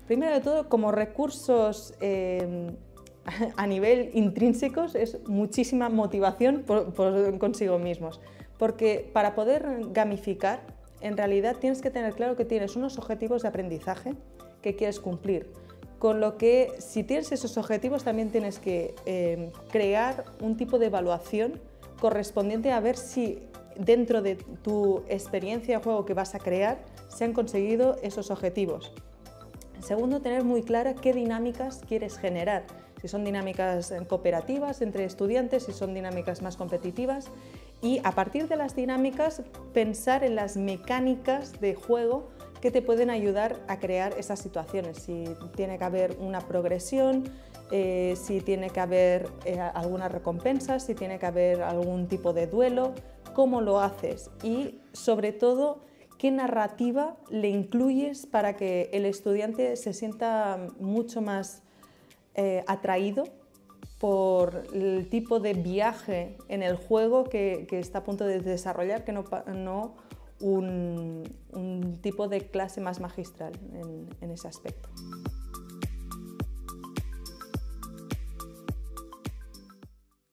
Primero de todo, como recursos a nivel intrínsecos, es muchísima motivación consigo mismos. Porque para poder gamificar, en realidad tienes que tener claro que tienes unos objetivos de aprendizaje que quieres cumplir. Con lo que, si tienes esos objetivos, también tienes que crear un tipo de evaluación correspondiente a ver si dentro de tu experiencia de juego que vas a crear se han conseguido esos objetivos. Segundo, tener muy clara qué dinámicas quieres generar. Si son dinámicas cooperativas entre estudiantes, si son dinámicas más competitivas. Y a partir de las dinámicas, pensar en las mecánicas de juego que te pueden ayudar a crear esas situaciones. Si tiene que haber una progresión, si tiene que haber alguna recompensa, si tiene que haber algún tipo de duelo, cómo lo haces y, sobre todo, qué narrativa le incluyes para que el estudiante se sienta mucho más atraído por el tipo de viaje en el juego que está a punto de desarrollar, que no un tipo de clase más magistral en ese aspecto.